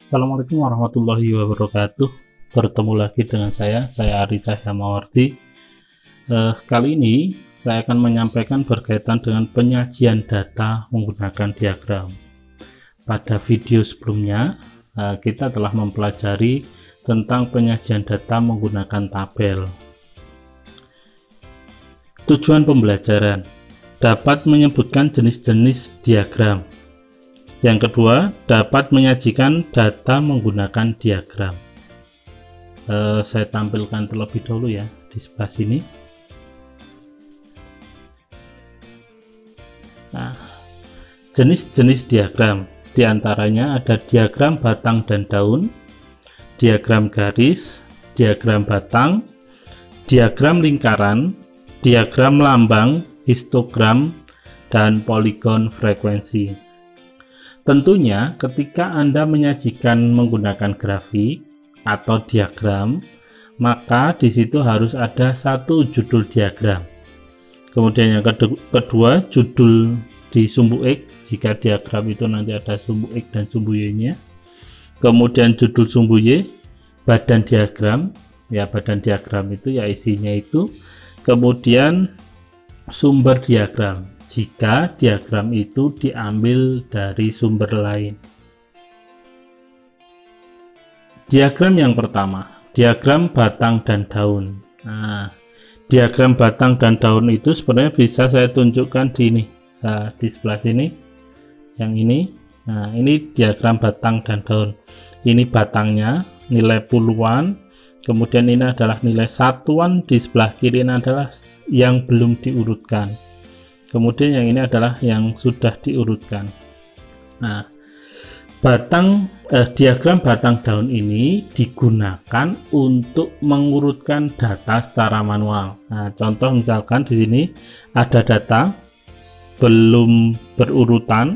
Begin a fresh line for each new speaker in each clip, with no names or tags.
Assalamualaikum warahmatullahi wabarakatuh. Bertemu lagi dengan saya Ari Cahyamawardi. Kali ini saya akan menyampaikan berkaitan dengan penyajian data menggunakan diagram. Pada video sebelumnya kita telah mempelajari tentang penyajian data menggunakan tabel. Tujuan pembelajaran dapat menyebutkan jenis-jenis diagram. Yang kedua, dapat menyajikan data menggunakan diagram. Saya tampilkan terlebih dahulu ya di sebelah sini. Nah, jenis-jenis diagram diantaranya ada diagram batang dan daun, diagram garis, diagram batang, diagram lingkaran, diagram lambang, histogram, dan poligon frekuensi. Tentunya ketika Anda menyajikan menggunakan grafik atau diagram, maka di situ harus ada satu judul diagram. Kemudian yang kedua, judul di sumbu X, jika diagram itu nanti ada sumbu X dan sumbu Y-nya. Kemudian judul sumbu Y, badan diagram, ya badan diagram itu ya isinya itu. Kemudian sumber diagram, jika diagram itu diambil dari sumber lain. Diagram yang pertama, diagram batang dan daun. Nah, diagram batang dan daun itu sebenarnya bisa saya tunjukkan di ini, di sebelah sini, yang ini. Nah, ini diagram batang dan daun. Ini batangnya, nilai puluhan, kemudian ini adalah nilai satuan, di sebelah kiri ini adalah yang belum diurutkan. Kemudian yang ini adalah yang sudah diurutkan. Nah, diagram batang daun ini digunakan untuk mengurutkan data secara manual. Nah, contoh misalkan di sini ada data belum berurutan,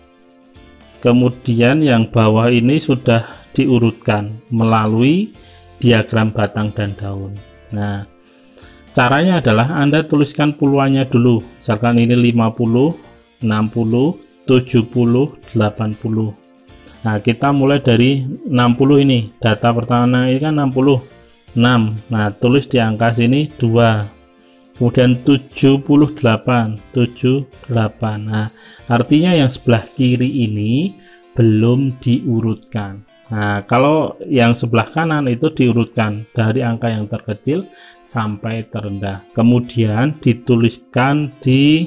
kemudian yang bawah ini sudah diurutkan melalui diagram batang dan daun. Nah, caranya adalah Anda tuliskan puluhannya dulu, misalkan ini 50, 60, 70, 80. Nah, kita mulai dari 60 ini, data pertama ini kan 66. Nah, tulis di angka sini 2. Kemudian 78, 78. Nah, artinya yang sebelah kiri ini belum diurutkan. Nah, kalau yang sebelah kanan itu diurutkan dari angka yang terkecil sampai terendah, kemudian dituliskan di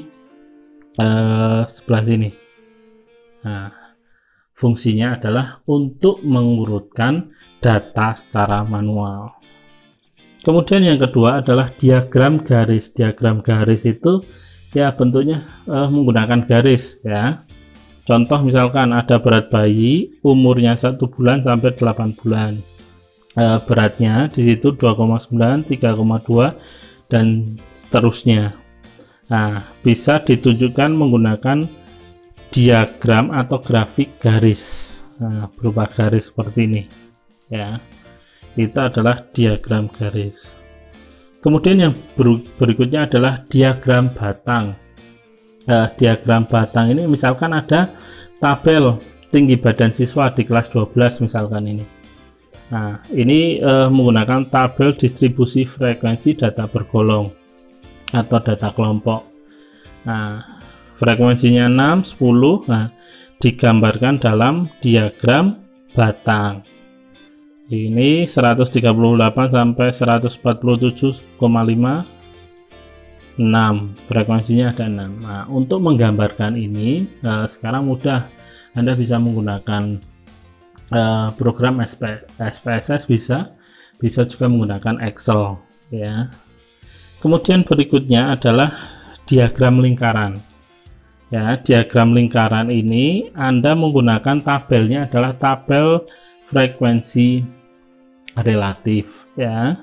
sebelah sini. Nah, fungsinya adalah untuk mengurutkan data secara manual. Kemudian yang kedua adalah diagram garis. Diagram garis itu ya bentuknya menggunakan garis ya. Contoh misalkan ada berat bayi, umurnya 1 bulan sampai 8 bulan. Beratnya di situ 2,9, 3,2 dan seterusnya. Nah, bisa ditunjukkan menggunakan diagram atau grafik garis. Nah, berupa garis seperti ini ya. Itu adalah diagram garis. Kemudian yang berikutnya adalah diagram batang. Diagram batang ini misalkan ada tabel tinggi badan siswa di kelas 12 misalkan ini. Nah, ini menggunakan tabel distribusi frekuensi data bergolong atau data kelompok. Nah, frekuensinya 6, 10, nah digambarkan dalam diagram batang. Ini 138 sampai 147,5, 6, frekuensinya ada 6. Nah, untuk menggambarkan ini sekarang mudah, Anda bisa menggunakan program SPSS, bisa juga menggunakan Excel ya. Kemudian berikutnya adalah diagram lingkaran ya. Diagram lingkaran ini Anda menggunakan tabelnya adalah tabel frekuensi relatif ya.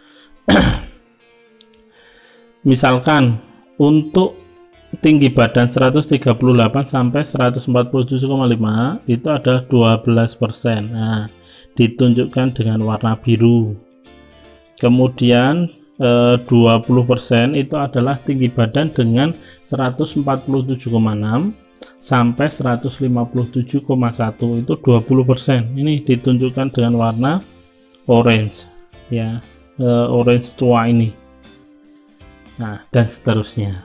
Misalkan untuk tinggi badan 138 sampai 147,5 itu ada 12%. Nah, ditunjukkan dengan warna biru. Kemudian 20% itu adalah tinggi badan dengan 147,6 sampai 157,1 itu 20%. Ini ditunjukkan dengan warna orange ya, orange tua ini. Nah, dan seterusnya.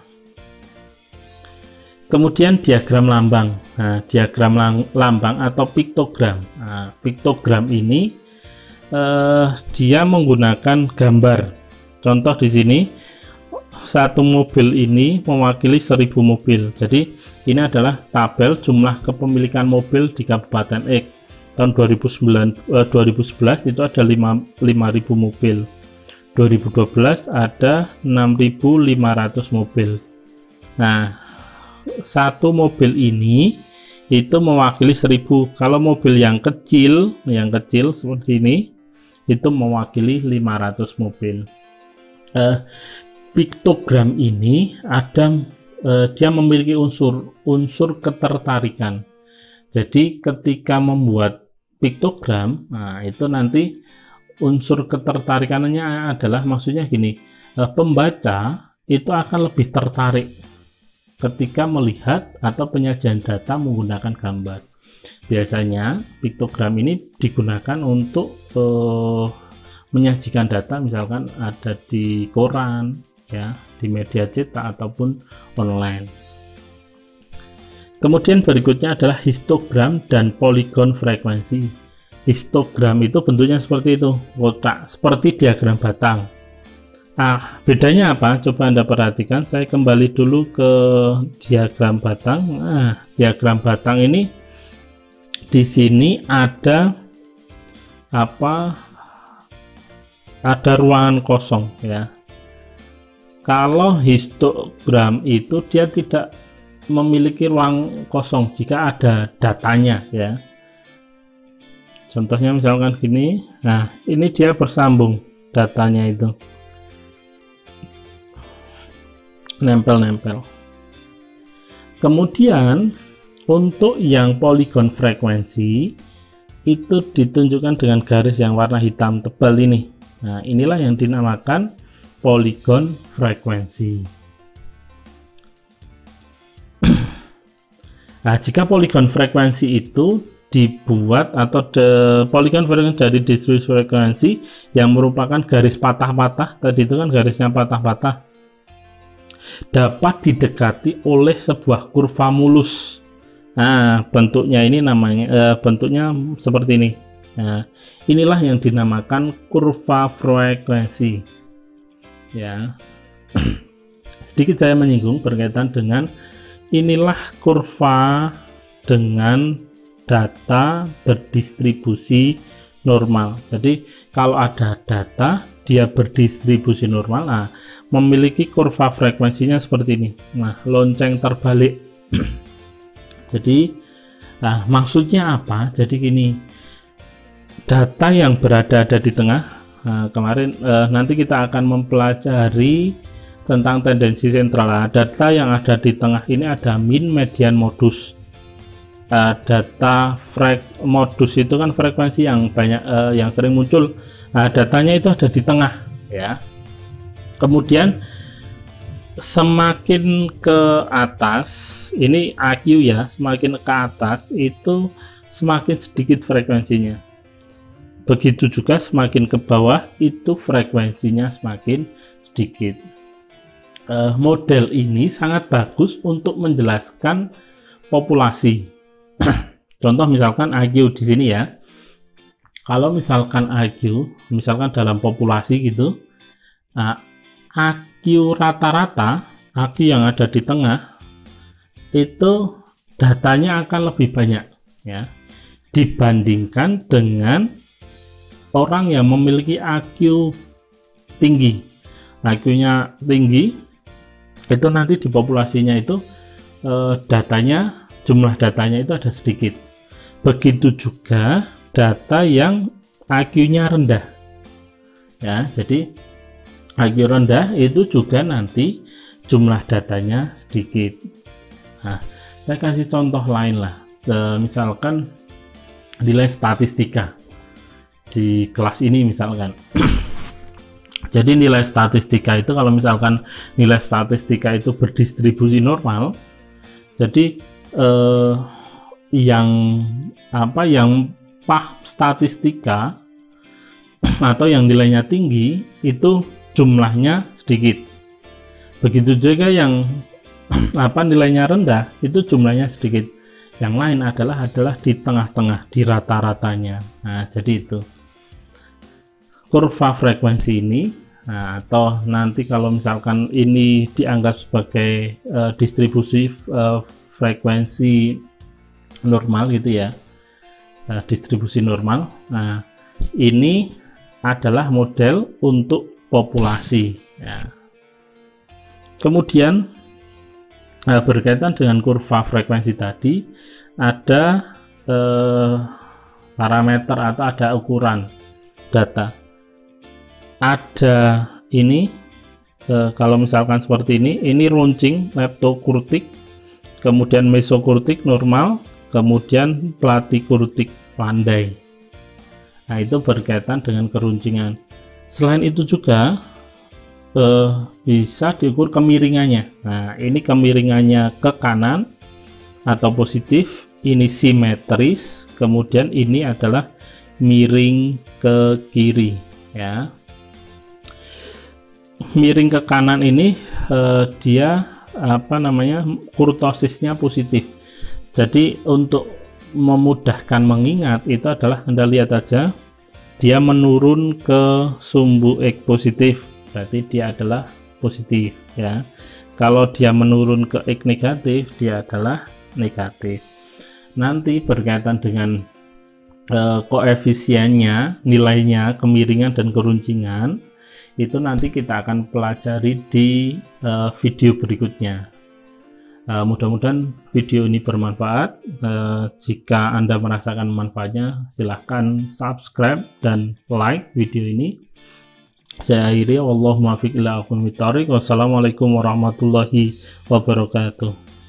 Kemudian diagram lambang. Nah, diagram lambang atau piktogram. Nah, piktogram ini dia menggunakan gambar. Contoh di sini, satu mobil ini mewakili 1000 mobil. Jadi ini adalah tabel jumlah kepemilikan mobil di Kabupaten X. Tahun 2011 itu ada 5.000 mobil. 2012 ada 6.500 mobil. Nah, satu mobil ini itu mewakili 1000. Kalau mobil yang kecil seperti ini itu mewakili 500 mobil. Piktogram ini ada dia memiliki unsur ketertarikan. Jadi ketika membuat piktogram, nah itu nanti unsur ketertarikannya adalah, maksudnya gini, pembaca itu akan lebih tertarik ketika melihat atau penyajian data menggunakan gambar. Biasanya piktogram ini digunakan untuk menyajikan data, misalkan ada di koran ya, di media cetak ataupun online. Kemudian berikutnya adalah histogram dan poligon frekuensi. Histogram itu bentuknya seperti itu, kotak, seperti diagram batang. Bedanya apa? Coba Anda perhatikan. Saya kembali dulu ke diagram batang. Diagram batang ini di sini ada apa? Ada ruangan kosong ya. Kalau histogram itu dia tidak memiliki ruang kosong jika ada datanya ya. Contohnya misalkan gini. Nah, ini dia bersambung datanya itu. Nempel-nempel. Kemudian untuk yang poligon frekuensi itu ditunjukkan dengan garis yang warna hitam tebal ini. Nah, inilah yang dinamakan poligon frekuensi. Nah, jika poligon frekuensi itu dibuat atau poligon frekuensi dari distribusi frekuensi yang merupakan garis patah-patah, tadi itu kan garisnya patah-patah, dapat didekati oleh sebuah kurva mulus. Nah, bentuknya ini namanya bentuknya seperti ini. Nah, inilah yang dinamakan kurva frekuensi. Ya. Sedikit saya menyinggung berkaitan dengan inilah kurva dengan data berdistribusi normal. Jadi kalau ada data dia berdistribusi normal, nah, memiliki kurva frekuensinya seperti ini. Nah, lonceng terbalik. Jadi nah, maksudnya apa? Jadi gini, data yang berada di tengah. Nah, kemarin nanti kita akan mempelajari tentang tendensi sentral. Nah, data yang ada di tengah ini ada min, median, modus. Data modus itu kan frekuensi yang banyak yang sering muncul. Nah, datanya itu ada di tengah ya. Kemudian semakin ke atas ini AQ ya, semakin ke atas itu semakin sedikit frekuensinya. Begitu juga semakin ke bawah itu frekuensinya semakin sedikit. Model ini sangat bagus untuk menjelaskan populasi. Contoh misalkan IQ di sini ya. Kalau misalkan IQ, misalkan dalam populasi gitu, IQ rata-rata, IQ yang ada di tengah itu datanya akan lebih banyak ya, dibandingkan dengan orang yang memiliki IQ tinggi. IQ-nya tinggi itu nanti di populasinya itu datanya, jumlah datanya itu ada sedikit. Begitu juga data yang IQ-nya rendah ya. Jadi IQ rendah itu juga nanti jumlah datanya sedikit. Nah, saya kasih contoh lain lah. Misalkan nilai statistika di kelas ini misalkan. Jadi nilai statistika itu, kalau misalkan nilai statistika itu berdistribusi normal, jadi yang statistika atau yang nilainya tinggi itu jumlahnya sedikit. Begitu juga yang nilainya rendah itu jumlahnya sedikit. Yang lain adalah di tengah-tengah, di rata-ratanya. Nah, jadi itu kurva frekuensi ini. Nah, atau nanti kalau misalkan ini dianggap sebagai distribusi frekuensi normal gitu ya, distribusi normal. Nah, ini adalah model untuk populasi ya. Kemudian berkaitan dengan kurva frekuensi tadi, ada parameter atau ada ukuran data. Ada ini kalau misalkan seperti ini runcing leptokurtik, kemudian mesokurtik normal, kemudian platikurtik landai. Nah, itu berkaitan dengan keruncingan. Selain itu juga bisa diukur kemiringannya. Nah, ini kemiringannya ke kanan atau positif, ini simetris, kemudian ini adalah miring ke kiri ya. Miring ke kanan ini dia kurtosisnya positif. Jadi untuk memudahkan mengingat itu adalah Anda lihat aja, dia menurun ke sumbu X positif, berarti dia adalah positif ya. Kalau dia menurun ke X negatif, dia adalah negatif. Nanti berkaitan dengan koefisiennya, nilainya, kemiringan dan keruncingan, itu nanti kita akan pelajari di video berikutnya. Mudah-mudahan video ini bermanfaat. Jika Anda merasakan manfaatnya, silahkan subscribe dan like video ini. Saya akhiri, wallahul muwaffiq ila aqwamit thoriq. Wassalamualaikum warahmatullahi wabarakatuh.